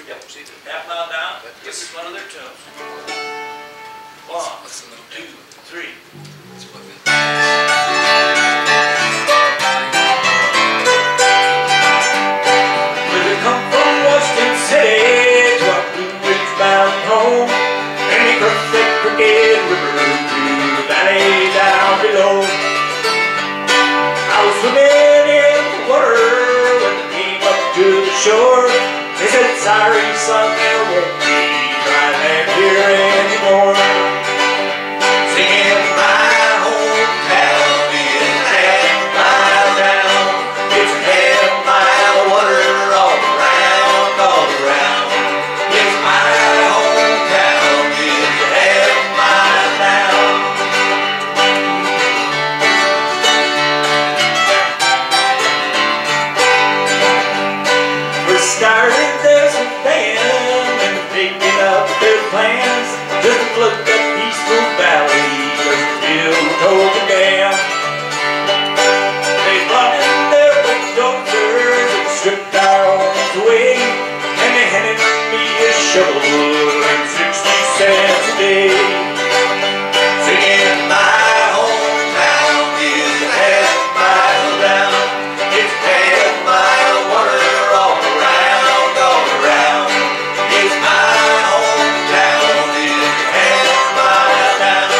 Yep, see the half mile down? This is one of their tunes. 1, 2, 3. Well, they come from Washington City to our Blue Ridge Mountain home, and they cross that crooked river through the valley down below. I was swimming in the water when they came up to the shore. They said, sorry son, there won't be dry land here anymore. Singing, my hometown is half a mile down. It's a half mile of water all around, all around. Yes, my hometown is half a mile down. First started there's a band and picking up their plans just to flood that peaceful valley as the field told the dam. They brought in their bulldozers and stripped our homes away, and they handed me a shovel and 60 cents a day. Singing, my hometown is half a mile down. It's half a mile of water all around, all around. Yes, my hometown is half a mile down.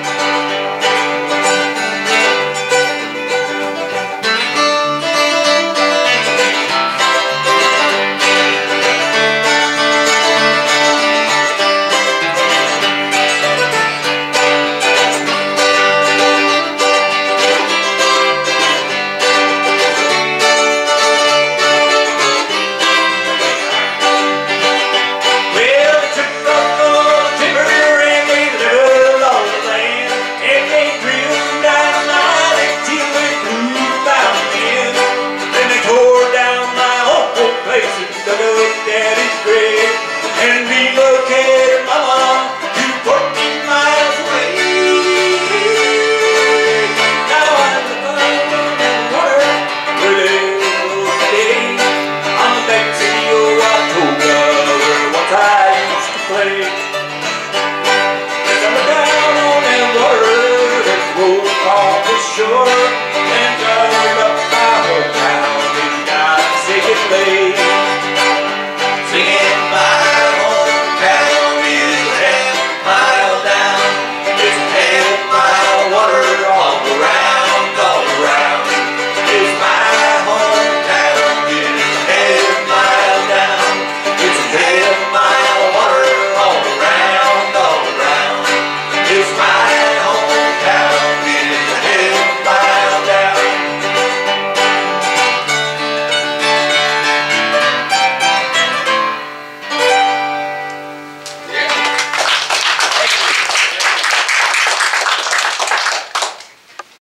Well, they took off all the timber and they leveled all the land, and they drilled dynamite until they blew the mountain in. Then they tore down my old place and dug up Daddy's grave and relocated Mama to 14 miles away. Now I'm alone in the water where they will stay on the banks of the Ionia where once I used to play. Yes, I'm down on that water that rolled across the shore.